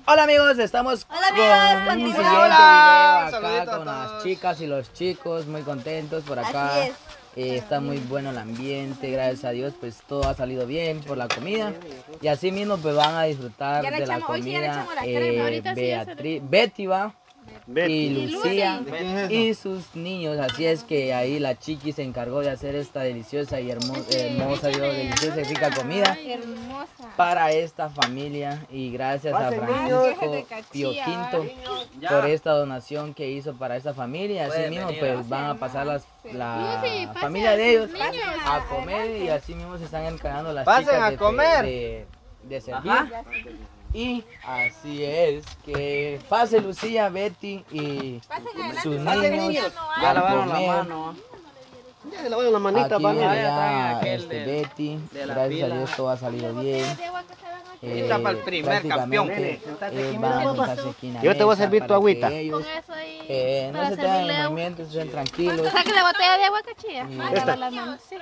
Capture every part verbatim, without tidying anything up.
Hola amigos, estamos Hola, con amigos, un con- siguiente Hola, video hola. acá Saludito a con las todos. chicas y los chicos, muy contentos por acá. Así es. Eh, está muy bueno el ambiente, gracias a Dios, pues todo ha salido bien por la comida. Y así mismo pues van a disfrutar Ya le de la echamos- hoy sí ya le comida echamos la eh, crema, ahorita sí ya se Beatriz, Betty va. Betty. Y Lucía ¿De quién es eso? y sus niños, así es que ahí la chiqui se encargó de hacer esta deliciosa y hermo- hermosa, digo, deliciosa y rica comida Hermosa. para esta familia y gracias a Pasen, Francisco niños. Pío Quinto por esta donación que hizo para esta familia. Así mismo pues van a pasar las, la Sí, pasen familia a de ellos sus niños. a comer y así mismo se están encargando las Pasen chicas a de, comer. de, de servir. Y así es, que pase Lucía, Betty y sus Pasen, niños niños. a comer. Ya le lavaron la manita, Aquí pa' viene mí. ya aquel este, del- Betty, de la gracias a pila. Dios todo ha salido bien. Eh, Está para el primer prácticamente, campeón. Nene, sentate aquí, eh, mira, van a papá. sentarse aquí en la Yo te voy a mesa servir tu para que agüita. ellos, Con eso ahí. eh, no para se tengan servirle en agua. movimientos, estén tranquilos. Saque la botella de agua, cachilla. Y- Esta. Las manos. Sí.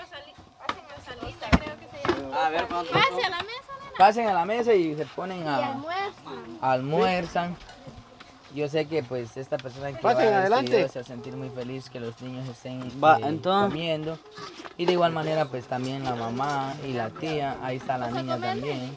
A ver, ¿cuánto? Pase a la mesa, nena. Pasen a la mesa y se ponen Y a almuerzan. almuerzan. Yo sé que pues esta persona que Pasen va a ver este adelante. video se va a sentir muy feliz que los niños estén Va, eh, entonces- comiendo. Y de igual manera pues también la mamá y la tía, ahí está la niña también.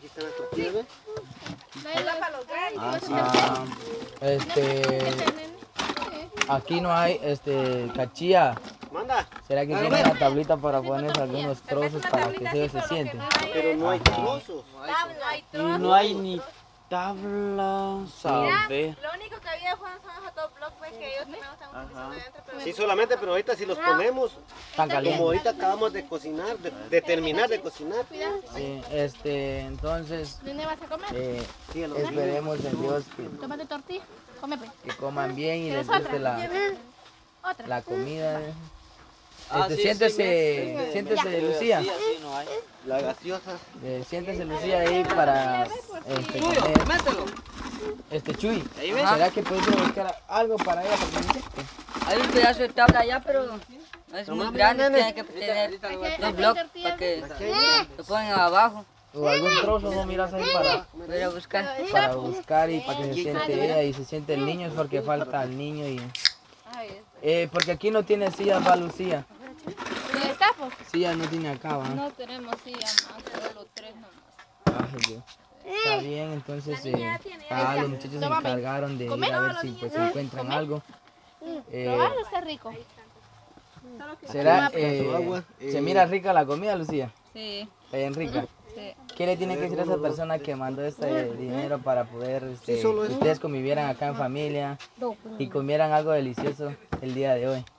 Ah, este, aquí no hay, este, cachilla. Manda. ¿Será que tiene una tablita para poner algunos trozos para que ellos se sienten? Pero no hay trozos. Y no hay ni tablas. A ver. Lo único que había fueron son los hotdogs, pues que ellos también estaban utilizando adentro. Pero Sí, solamente, pero ahorita si los ponemos, Tan como caliente. ahorita acabamos de cocinar, de, de terminar de cocinar. Sí, este, entonces, ¿dónde vas a comer? eh, Sí, a los esperemos en Dios que, Tómate tortilla. Come, pues. que coman bien y les ¿Quieres guste otra? la, Otra. la comida. Ah, Este, sí, siéntese, sí, me- siéntese me- Lucía, Sí, así no hay. La gaseosa. Eh, siéntese Lucía ahí para este, Tuyo, comer. mételo. Este Chuy, Ahí ves. ¿será que puedes buscar algo para ella? Para que me siente? Hay un pedazo de tabla allá, pero es muy Tomame, grande, nene. tiene que tener dos bloques para que lo pongan abajo. O algún trozo no miras ahí para, Voy a buscar. para buscar y para que se siente ella y se siente el niño, es porque falta el niño y eh, porque aquí no tiene sillas, va Lucía. ¿Dónde está, pues? Sillas no tiene acá, ¿va? No tenemos sillas más, solo tres nomás. Ay, Dios. Está bien, entonces eh, ah, los muchachos se encargaron de ir a ver si pues encuentran algo. Eh, Probarlo está rico. ¿Será, Su eh, agua, se eh, mira rica la comida, Lucía? Sí, Está bien rica. sí. ¿Qué le tiene que decir a esa persona que mandó este dinero para poder este, Sí, solo que eso. ustedes convivieran acá en familia y comieran algo delicioso el día de hoy?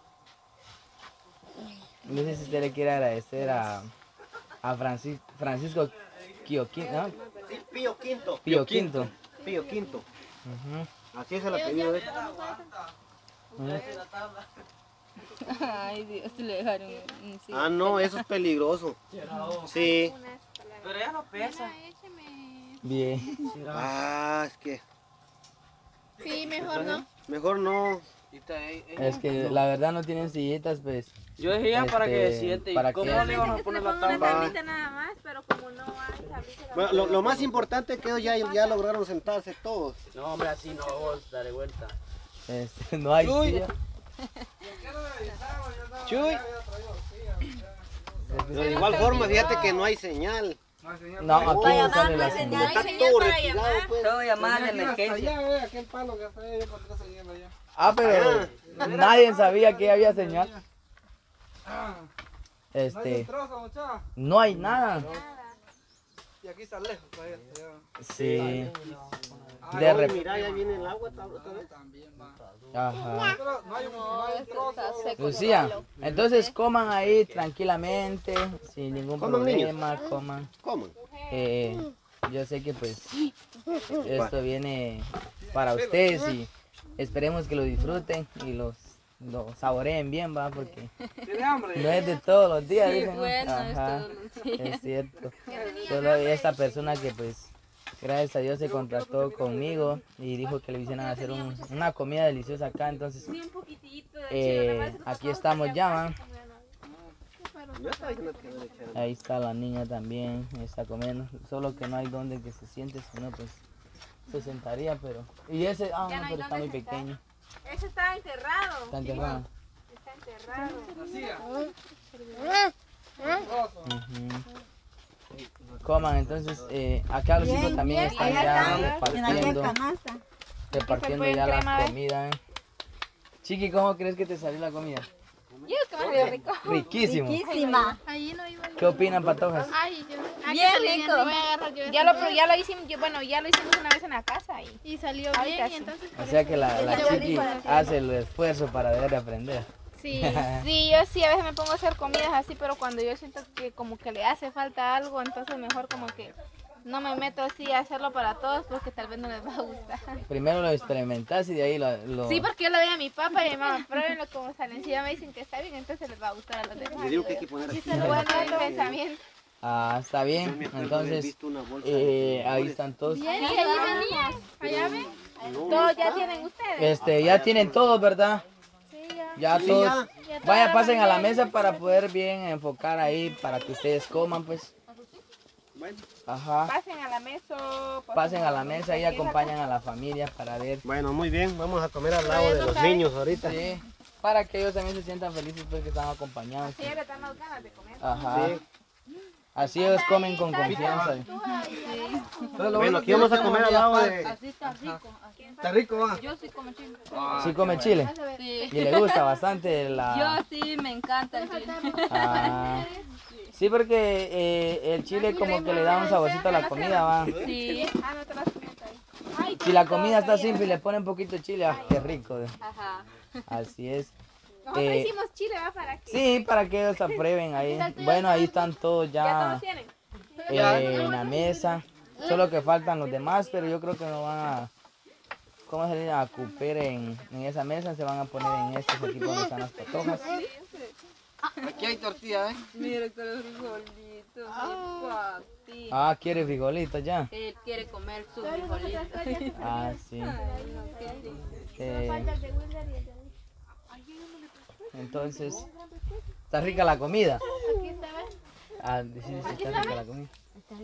No sé si usted le quiere agradecer a, a Francis- Francisco Quioquín, ¿no? Sí, Pío Quinto. Pío Quinto. Pío Quinto. Ujú, Así es el apellido de él. ujú. Ay, Dios, le dejaron un sí. Ah, no, eso es peligroso. Sí. Pero ya no pesa. Bien. Ah, es que Sí, mejor no. mejor no. Es que la verdad no tienen sillitas, pues. Yo decía para que Este, se siente. para ¿Y cómo que- le vamos a poner la Va. tabla? nada más, pero como no hay tablita. Bueno, lo, lo más importante es que ellos ya, ya lograron sentarse todos. No, hombre, así no vos, dale vuelta. Este, no hay Uy. silla. Chuy. Pero de igual forma, fíjate que no hay señal. No, aquí no sale la señal. señal. Está todo retirado, pues. Tengo llamadas de emergencia. Ah, pero nadie sabía que había señal. Este, no hay nada. Y aquí está lejos, todavía. Sí. Ah, De no, repente. mira, ya viene el agua otra vez. También va. Ajá. Pero no hay un, no hay un trozo. Lucía, entonces coman ahí tranquilamente, sin ningún Coman, niños. problema, coman. ¿Cómo? Eh, yo sé que pues esto viene para ustedes y esperemos que lo disfruten y los lo saboreen bien, va, porque ¿Tiene hambre? no es de todos los días, Sí, dicen, ¿no? bueno, es Ajá, todos los días. es cierto. Solo esta persona que pues gracias a Dios se contactó conmigo y dijo que le hicieran hacer un- una comida deliciosa acá, entonces eh, aquí estamos ya, ¿va? Yo estaba diciendo que le echaran. Ahí está la niña también, está comiendo, solo que no hay donde que se siente, sino pues se sentaría, pero... Y ese, ah, Ya no, no hay pero está muy dónde sentar. pequeño. Ese está enterrado. Está enterrado. Está enterrado. Ujú. Coman, entonces, eh, acá los hijos también están ya repartiendo, repartiendo ya la comida. ¿eh? Chiqui, ¿cómo crees que te salió la comida? Yo que me río rico. Riquísimo. Riquísima. Ahí no iba. ¿Qué opinan, patojas? Ay, yo. Bien rico. Ya lo, ya lo hicimos, yo- bueno, ya lo hicimos una vez en la casa y Y salió Ahorita bien, sí. y entonces. O sea que la, la Chiqui hace el esfuerzo para deber aprender. Sí. sí, yo sí a veces me pongo a hacer comidas así, pero cuando yo siento que como que le hace falta algo, entonces mejor como que no me meto así a hacerlo para todos porque tal vez no les va a gustar. Primero lo experimentas y de ahí lo... lo- Sí, porque yo le doy a mi papá y a mi mamá, pruébenlo como salen. Si ya me dicen que está bien, entonces les va a gustar a los demás. Le digo que hay que poner aquí. Bueno, el pensamiento. Ah, está bien. Yo me acuerdo haber Entonces, visto una bolsa eh, de ahí están todos. Sí, ahí venían. Allá ven. Todos ya tienen ustedes. Este, ya tienen todos, ¿verdad? Sí, ya. Ya Sí, todos. ya. Vaya, pasen a la mesa para poder bien enfocar ahí, para que ustedes coman, pues. Bueno, Ajá. Pasen a la mesa. Pasen a la mesa y acompañan a la familia para ver. bueno, muy bien. Vamos a comer al lado de los niños ahorita. Sí, para que ellos también se sientan felices pues que están acompañados. Sí, le dan las ganas de comer. Ajá. Sí. Así ellos comen con confianza. Bueno, aquí vamos a comer al lado de... Así está rico. Está rico, va. Yo sí como chile. Sí come chile. Sí. Y le gusta bastante la... Yo sí me encanta el chile. Ah, sí, porque eh, el chile como que le da un saborcito a la comida, va. Sí. Ah, no te las comes ahí. Si la comida está simple y le ponen un poquito de chile, ah, qué rico. Ajá. Así es. Nosotros Eh, hicimos chile, ¿va? Para que Sí, para que ellos aprueben ahí. Bueno, ahí están todos ya ya todos tienen. eh, en la mesa. Solo que faltan los demás, pero yo creo que no van a... ¿Cómo se dice? A cuper en, en esa mesa. Se van a poner en estos aquí donde están las patojas. Aquí hay tortilla, ¿eh? Mira que los frijolitos, mi papi. Ah, quiere frijolitos ya. Él quiere comer su frijolito. Ah, sí. Ay, no, qué rico. Eh, entonces, ¿está rica la comida? Aquí está, ¿ves? Ah, sí, sí, está rica la comida.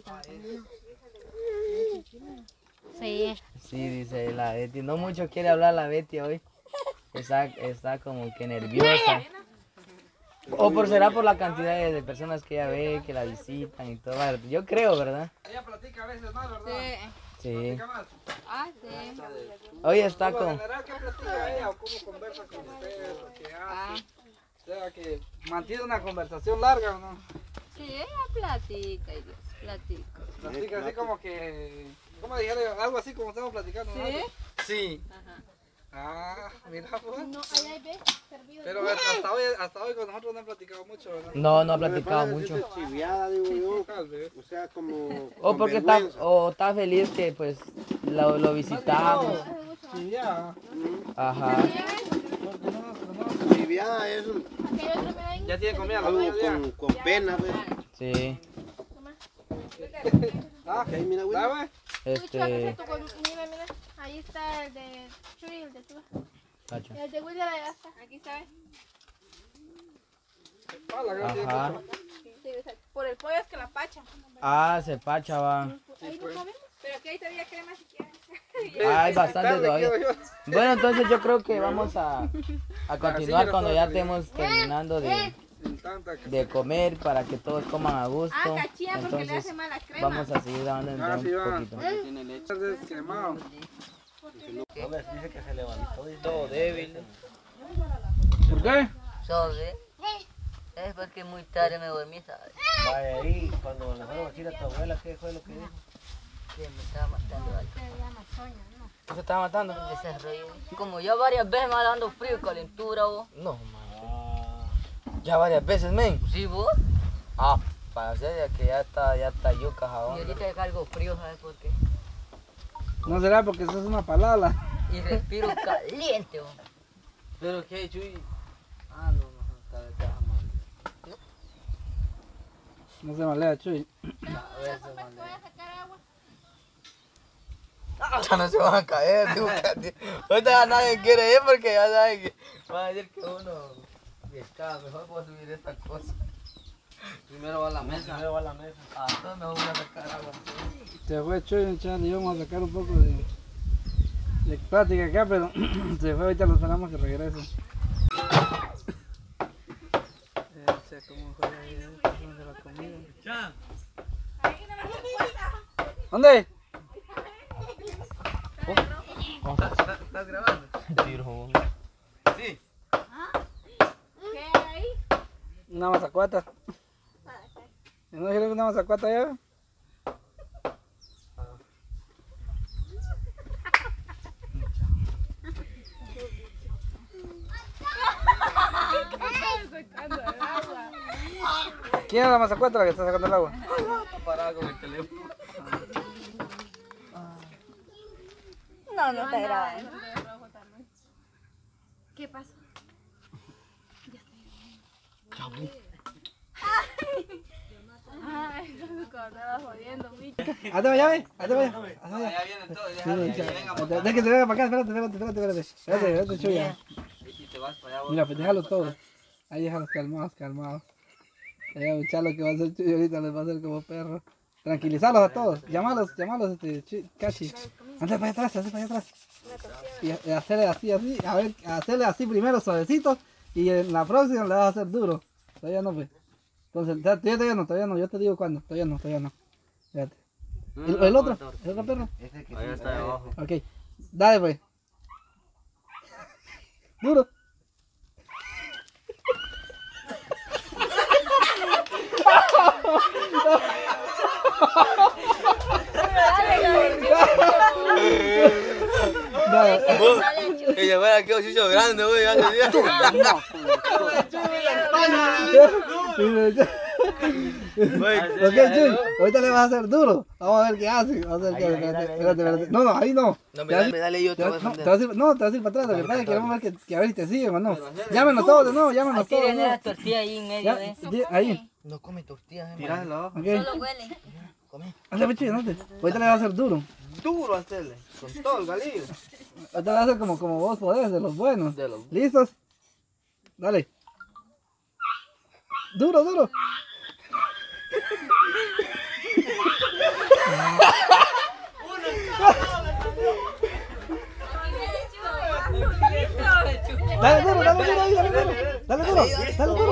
Sí. Sí, dice la Betty. No mucho quiere hablar la Betty hoy. Está, está como que nerviosa. O por será por la cantidad de, de personas que ella ve, que la visitan y todo. Yo creo, ¿verdad? Ella platica a veces más, ¿verdad? Sí. Sí. Platica más. Ah, sí. Hoy está Por lo con... general, ¿qué platica ella o cómo conversa con ustedes o qué hace? O sea, que mantiene una conversación larga o no. Sí, ella platica y Dios, platica. Platica así como que... ¿Cómo dijeron? Algo así como estamos platicando, ¿no? ¿Sí? Sí. Ajá. Ah, mira pues. No, allá hay, ¿ves? Servido. Pero hasta hoy, hasta hoy con nosotros no han platicado mucho, ¿verdad? No, no ha platicado mucho. Chiviada, digo yo. Tal vez. O sea, como... O porque está, o está feliz que pues lo, lo visitamos. Sí, ya. Ajá. Porque no nos conocen. Chiviada es Aquí hay otro, mira ahí. Ya tiene comida la algo tuya ya. con, con pena, ¿ves? Sí. Ah, Ok, mira, güey. ¿da, güey? Este... Mira, mira. Ahí está el de Chuy, el de tú. Cacho. El de Wilder allá está. Aquí está, ¿ves? Ah, la gran tiene Ajá. mucho. Sí, o sea, por el pollo es que la pacha. Ah, se pacha, va. Ahí no comemos. Pero aquí hay todavía crema si quieres. Ah, hay bastante Tarde, todavía. quiero yo. Bueno, entonces yo creo que vamos a, a continuar mira, cuando todo ya feliz. estemos terminando de, Sin tanta que... de comer para que todos coman a gusto. Ah, cachía porque le hace Entonces mala crema. vamos a seguir dando Ah, sí, va. un poquito. Es descremado. Todo débil. ¿Por qué? ¿Sabes? Es porque muy tarde me dormí, ¿sabes? Vaya ahí, cuando le fueron a decir a tu abuela, ¿qué fue lo que dijo? Que me estaba matando algo. ¿Qué se estaba matando? Desarrollo. Como ya varias veces me va dando frío y calentura, vos. No, man. Ya varias veces, men. ¿Sí, vos? Ah, para hacer que ya está, ya está yuca Y jabón. ahorita ya cargo frío, ¿sabes por qué? No será porque eso es una palabra. Y respiro caliente, vos. Pero qué, Chuy. Ah, no, no, está de caja, man. No se malea, Chuy. A ver, se manda. Ya no se van a caer, tú, Katy. Ahorita ya nadie quiere ir porque ya saben que van a decir que uno pescado. Mejor puedo subir esta cosa. Primero va a la mesa. Primero va a la mesa. Ah, entonces mejor voy a sacar agua. Se fue Chuy, Charlie, y vamos a sacar un poco de... de plática acá, pero se fue, ahorita lo esperamos que regrese. ¿Dónde? ¿Estás grabando? Sí. ¿Qué hay? Una mazacuata. ¿No dijeron una mazacuata ya? ¿Quién es la mazacuata la que está sacando el agua? Está parada con el teléfono. No, no está grabando. ¿Qué pasó? Ay, cuando estaba jodiendo, bicho. Hazte allá, ve. Hazte allá. Ya vienen todos, ya Sí, vienen, ya. ya vengan. Deja que te venga para acá, espérate, espérate, espérate, espérate. Espérate, espérate, chuya. Y te vas para allá, vos. Mira, pues déjalos todos. Ahí déjalos calmados, calmados. Voy a escuchar lo que va a hacer Chuy ahorita, les va a hacer como perro. Tranquilizarlos a todos. Llámalos, llámalos, este, Chuy, Cachi. Anda para allá atrás, anda para allá atrás. Y, y hacerle así, así. A ver, hacerle así primero suavecito. Y en la próxima le vas a hacer duro. Todavía no, pues. Entonces, todavía, todavía no, todavía no. Yo te digo cuándo. Todavía no, todavía no. Fíjate. ¿El, el otro? ¿El otro perro? Ahí está abajo. Ok. Dale, pues. Duro. Dale. Ella va a quedar chicho grande, güey. Ok, Chuy, ahorita le vas a hacer duro. Vamos a ver qué hace. Vamos a ver qué hace. Espérate, espérate, espérate. No, no, ahí no. No, Te vas a ir- dale, dale, yo te te voy a vas- no, defender. te vas a ir- no, te vas a ir para atrás. La verdad es que queremos ver que, que a ver si te siguen o no. Llámenos todos de nuevo, llámenos Así todos. viene ¿no? la tortilla ahí en medio Ya, de... di- ahí. No come tortillas, Tíralo. Ok. Solo huele. Come. Hazle, pues, Chuy, no te- ahorita le vas a hacer duro. Duro hacerle. Con todo el galillo. Ahorita le vas a hacer como, como vos podés, de los buenos. De los... ¿Listos? Dale. Duro, duro. Dale duro, dale duro, ahí, dale duro. Dale duro, dale duro.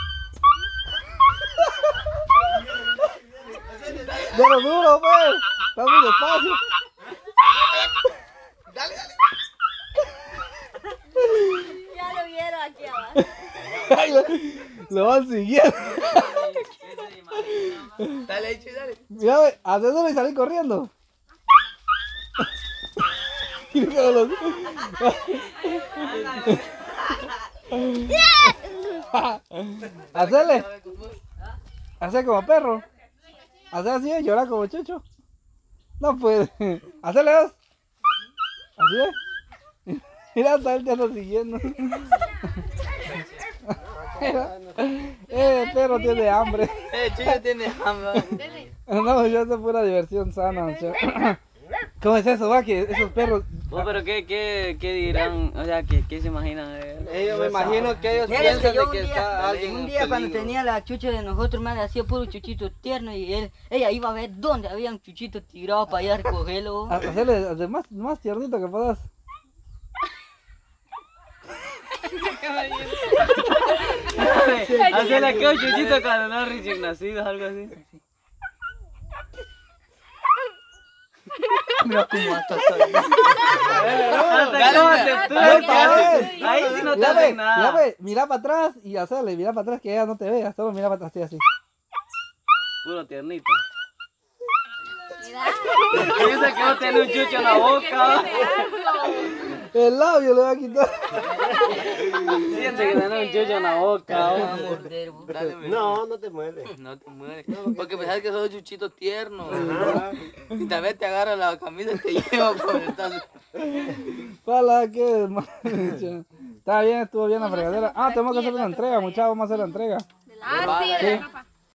Dale duro, pues. Está muy despacio. Ya lo vieron aquí abajo. Ay, lo, lo van siguiendo. Dale, Chuy, dale. Mira, ve, haces duro y salí corriendo. Mira los- Hacele. Hacer como perro. Hacer así, eh, llorar como chucho. No puede. Hacele dos. Así es. Mira, hasta él te anda siguiendo. Mira. Eh, el perro tiene hambre. Eh, Chuy tiene hambre. No, yo es pura diversión sana. o sea. ¿Cómo es eso, va? Que esos perros. Oh, pero ¿qué, qué, qué dirán? O sea, ¿qué, qué se imaginan de él? Ellos me imagino que ellos Mira, piensan yo de un que día, está alguien un en día cuando peligro. tenía la chucha de nosotros, madre, hacía puro chuchito tierno y él, ella iba a ver dónde había un chuchito tirado para ir a recogerlo. Ha- Hacerle de más, más tiernito que puedas. Hacerle aquí un chuchito cuando no recién nacidos, algo así. Mira cómo hasta Hasta cómo te Dale, tuve que dale. hacer. Ahí sí no te Mira, ve, hacen mira, nada. ve, mira para atrás y hacerle, mira para atrás que ella no te vea, solo mira para atrás así, así. Puro tiernito. Piensa que no tiene un chucho en la boca. El labio le va a quitar. Siente que tiene un chucho en la boca. a morder, vos. Dale, me- No, no te mueres. No te mueres. Porque pensás que son chuchitos tiernos. Y tal vez te agarra la camisa y te lleva por el tazo. Pala, qué mal. Está bien, estuvo bien la fregadera. Ah, tenemos que hacer una entrega, muchachos, vamos a hacer la entrega. Ah, sí, de la ropa.